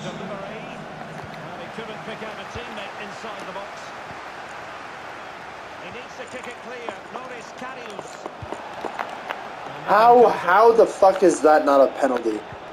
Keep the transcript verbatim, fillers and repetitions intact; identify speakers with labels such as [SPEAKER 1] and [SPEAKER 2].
[SPEAKER 1] delivery. Well, he couldn't pick out a teammate inside the box. He needs to kick it clear. Loris Karius.
[SPEAKER 2] How, how the fuck is that not a penalty?